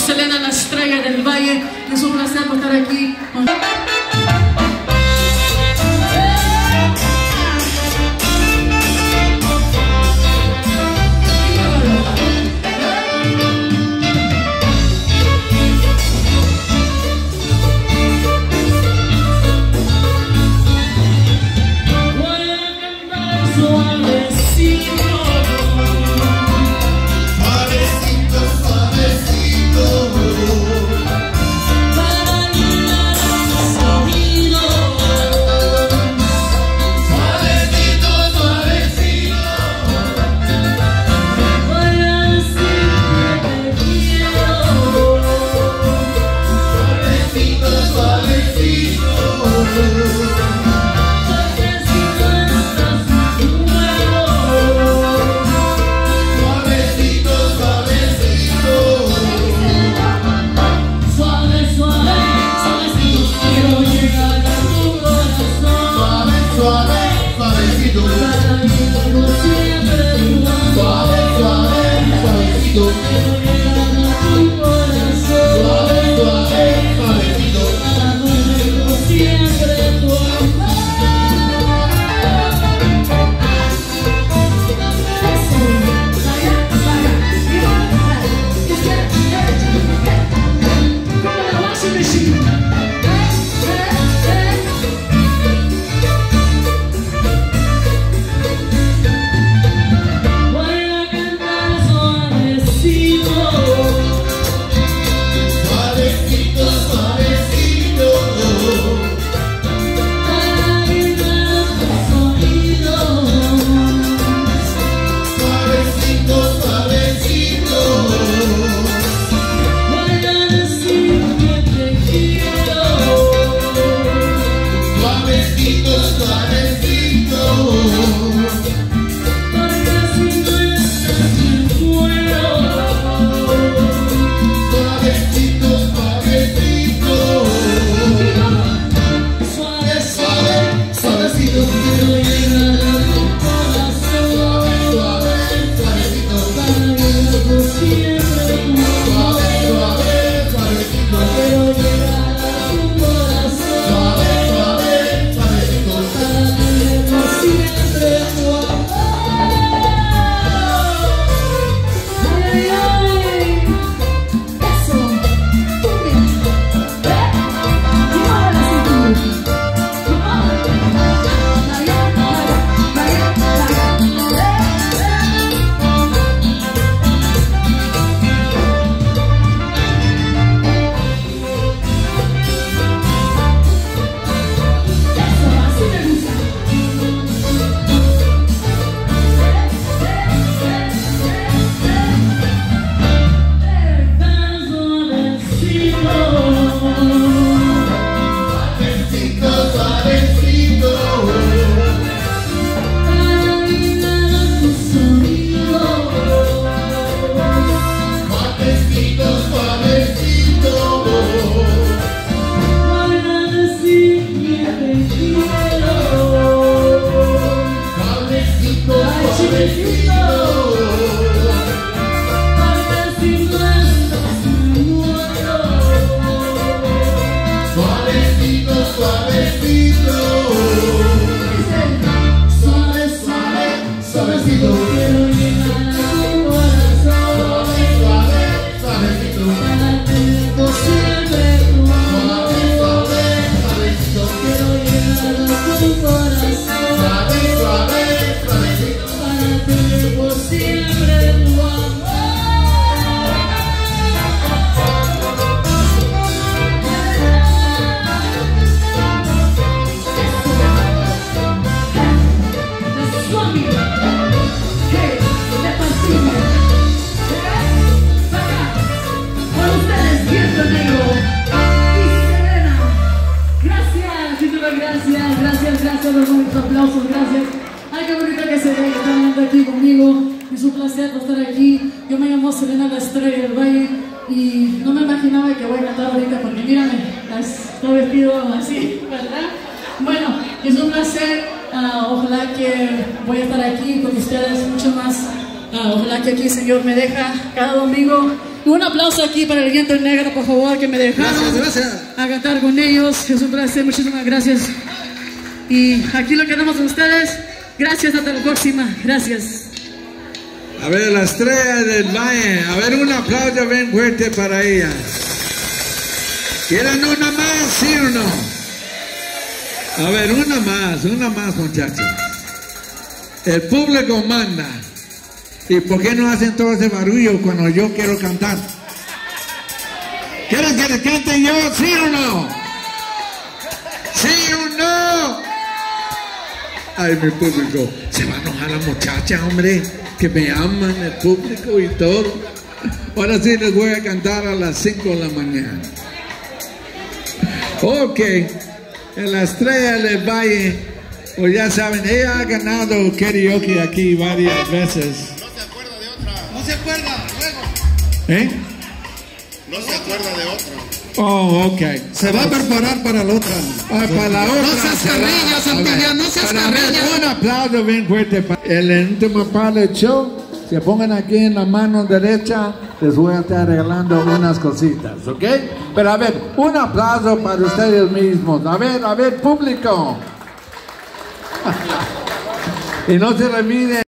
Selena, la estrella del valle. Es un placer estar aquí. Aplausos, gracias. Ay, qué bonito que se ve que están aquí conmigo. Es un placer estar aquí. Yo me llamo Selena, la estrella del valle, y no me imaginaba que voy a cantar ahorita porque mírame, estoy vestido así, ¿verdad? Bueno, es un placer. Ojalá que voy a estar aquí con ustedes mucho más. Ojalá que aquí el Señor me deja cada domingo Un aplauso aquí para el Viento Negro, por favor, que me dejaron a cantar con ellos. Es un placer, muchísimas gracias. Y aquí lo quedamos con ustedes. Gracias, hasta la próxima. Gracias. A ver, la Estrella del Valle. A ver, un aplauso bien fuerte para ella. ¿Quieren una más, sí o no? A ver, una más, muchachos. El público manda. ¿Y por qué no hacen todo ese barullo cuando yo quiero cantar? ¿Quieren que les cante yo, sí o no? ¿Sí o no? Ay, mi público, se va a enojar la muchacha, hombre, que me aman, el público y todo. Ahora sí les voy a cantar a las 5 de la mañana. Ok, en la Estrella del Valle, pues ya saben, ella ha ganado karaoke aquí varias veces. No se acuerda, luego. ¿Eh? No se acuerda de otra. Oh, ok. Se va a preparar para la otra. Para la otra. No seas carrilla, Santillán, no seas carrilla. Un aplauso bien fuerte para el último par de show. Se pongan aquí en la mano derecha. Les voy a estar regalando unas cositas, ¿ok? Pero a ver, un aplauso para ustedes mismos. A ver, público. Y no se olviden.